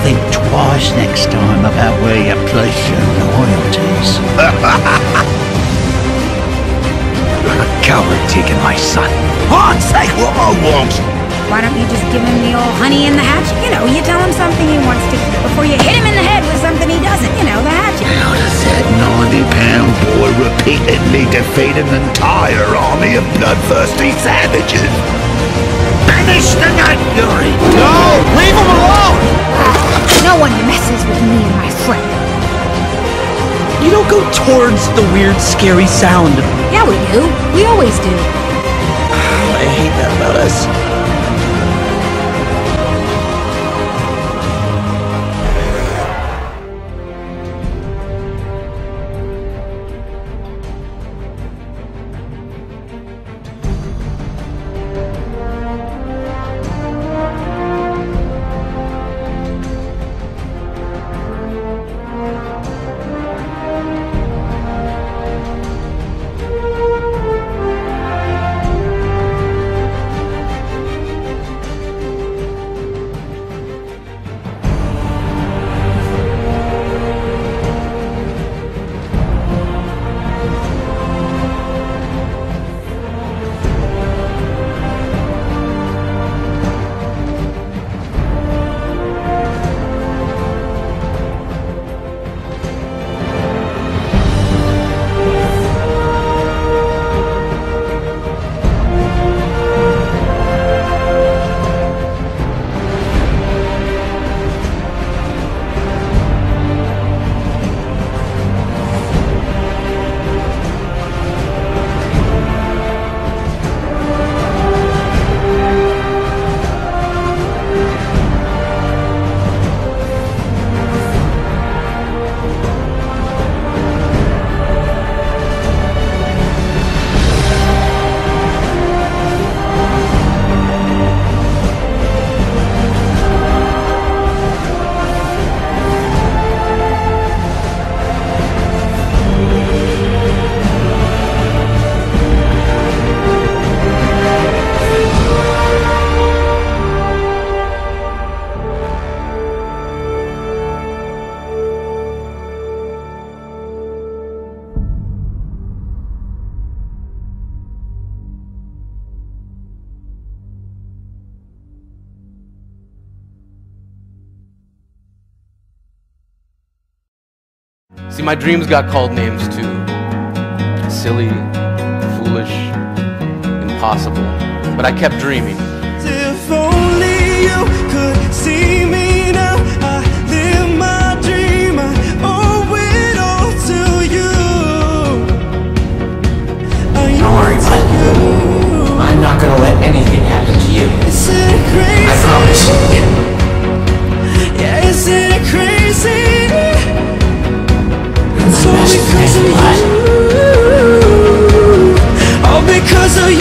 think twice next time about where you place your loyalties. You're a coward taking my son. I'll take what I want. Why don't you just give him the old honey in the hatchet? You know, you tell him something he wants to hear before you hit him in the head with something he doesn't. You know, the hatchet. How does that 90-pound boy repeatedly defeat an entire army of bloodthirsty savages? Banish the night fury! No! Leave him alone! No one messes with me and my friend. You don't go towards the weird, scary sound. Yeah, we do. We always do. I hate that about us. See, my dreams got called names too. Silly, foolish, impossible. But I kept dreaming. If only you could see me now, I live my dream, I owe it all to you. Don't worry, bud. I'm not gonna let anything happen to you. Isn't it crazy? I promise. Yeah, isn't it crazy? You're the best thing in life. All because of you.